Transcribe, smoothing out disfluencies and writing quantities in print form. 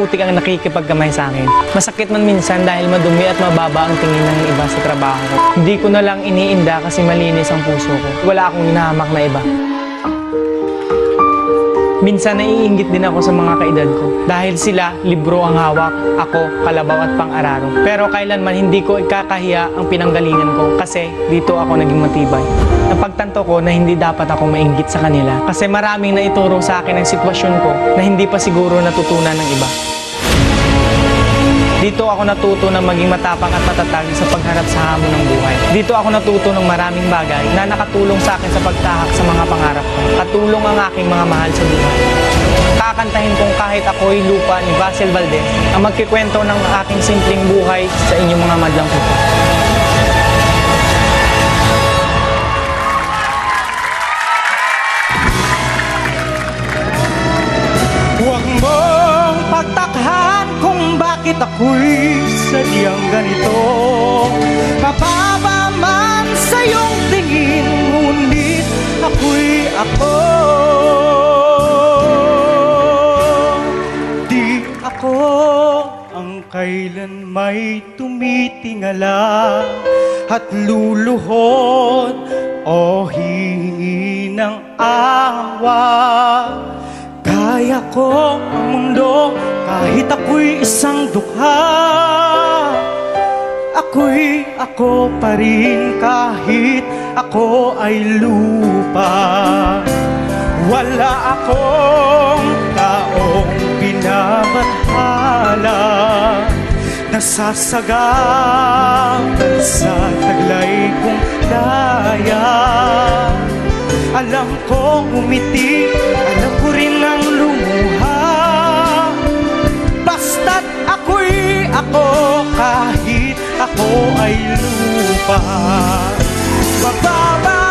putik ang nakikipagkamay sa akin. Masakit man minsan dahil madumi at mababa ang tingin ng iba sa trabaho ko. Hindi ko na lang iniinda kasi malinis ang puso ko. Wala akong hinahamak na iba. Minsan naiinggit din ako sa mga kaedad ko. Dahil sila, libro ang hawak, ako, kalabaw at pang-araro. Pero kailanman hindi ko ikakahiya ang pinanggalingan ko kasi dito ako naging matibay. Napagtanto ko na hindi dapat ako mainggit sa kanila kasi maraming naituro sa akin ang sitwasyon ko na hindi pa siguro natutunan ng iba. Dito ako natuto na maging matapang at matatag sa pagharap sa hamon ng buhay. Dito ako natuto ng maraming bagay na nakatulong sa akin sa pagtahak sa mga pangarap ko. Katulong ang aking mga mahal sa buhay. Kakantahin kong Kahit Ako'y Lupa ni Basil Valdez ang magkikwento ng aking simpleng buhay sa inyong mga madlang puso. Huwag mong pagtakhan kung bakit ako'y sadyang ganito. Mababa man sa iyong tingin, ngunit ako'y ako. Di ako ang kailan may tumitingala at luluhod o hihingi ng awa. Kaya ko ang mundo kahit ako'y isang dukha. Ako'y ako pa rin kahit ako ay lupa. Wala akong taong binabathala, nasasagatan sa taglay kong daya. Alam ko umiti, alam ko rin ang lumuha. Basta't ako'y ako kahit ako ay lupa. Bababa